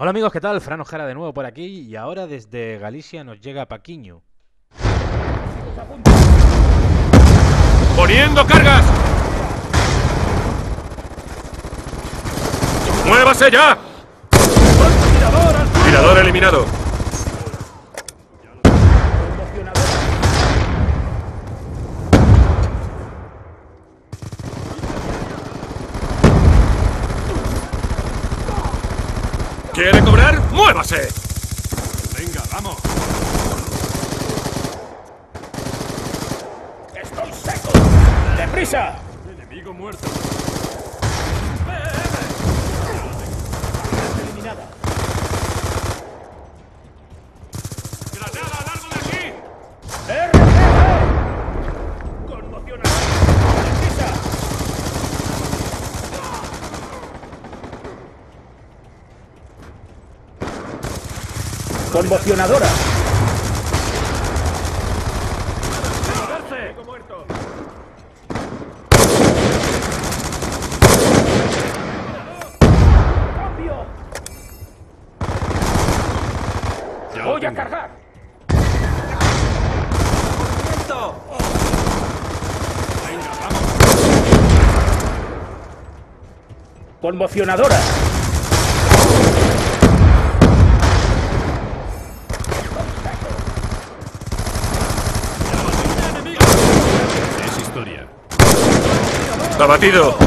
Hola amigos, ¿qué tal? Fran Ojara de nuevo por aquí y ahora desde Galicia nos llega Paquiño. ¡Poniendo cargas! ¡Muévase ya! Tirador eliminado. ¿Quiere cobrar? ¡Muévase! Venga, vamos. ¡Estoy seco! ¡Deprisa! Enemigo muerto. Eliminada. ¡Granada, largo de aquí! ¡RPG! ¡Conmocionadora! ¡Deprisa! ¡Conmocionadora! ¡Enemigo muerto! ¡Cambio! Ya lo ¡Voy a tengo. cargar! Venga, vamos. ¡Conmocionadora! Es historia. ¡Abatido!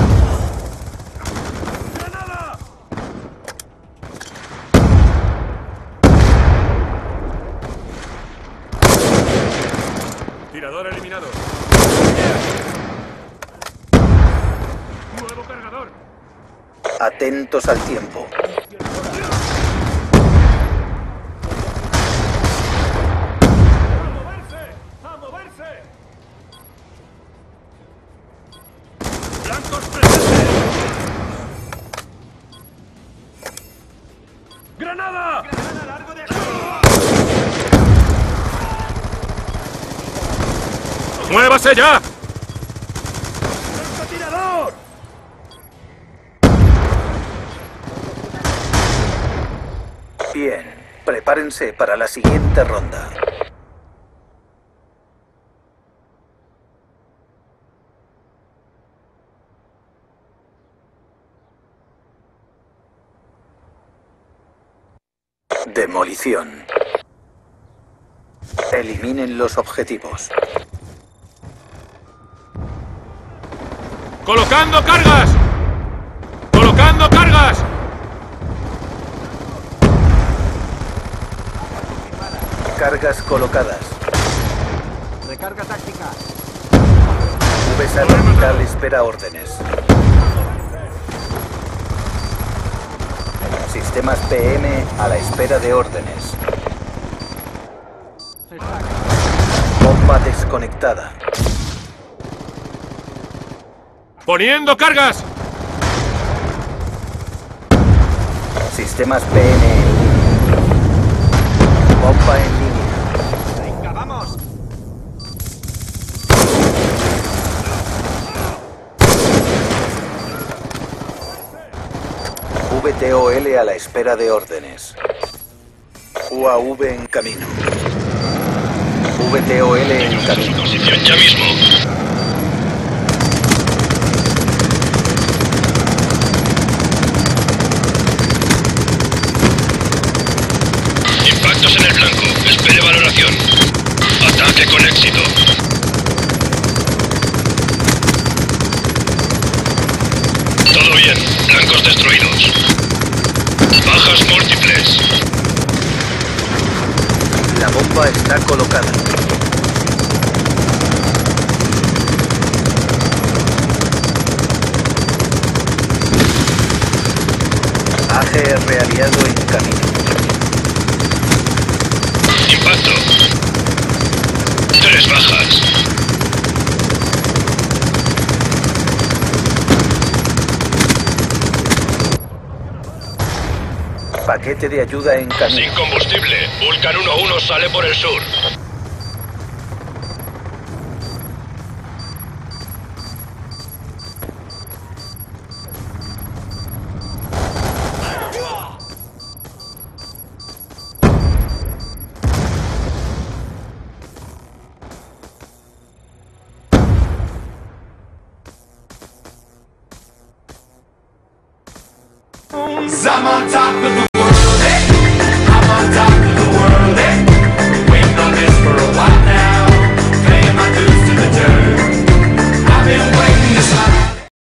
Tirador eliminado. Nuevo cargador. Atentos al tiempo. ¡A moverse! ¡A moverse! ¡Blancos presentes! ¡Granada! ¡Granada largo de aquí! ¡Muévase ya! ¡Tirador! Bien, prepárense para la siguiente ronda. Demolición. Eliminen los objetivos. ¡Colocando cargas! ¡Colocando cargas! Cargas colocadas. Recarga táctica. VSA orbital espera órdenes. Sistemas PM a la espera de órdenes. Bomba desconectada. ¡Poniendo cargas! Sistemas PM en línea. Bomba en línea. Venga, vamos. VTOL a la espera de órdenes. UAV en camino. VTOL en camino. Posición ya mismo. Impactos en el blanco. Espere valoración. Ataque con éxito. Todo bien. Blancos destruidos. Bajas múltiples. La bomba está colocada. AGR aliado en camino. Impacto. 3 bajas. Paquete de ayuda en Sin camino. combustible. Vulcan 1-1 sale por el sur. I'm on top of the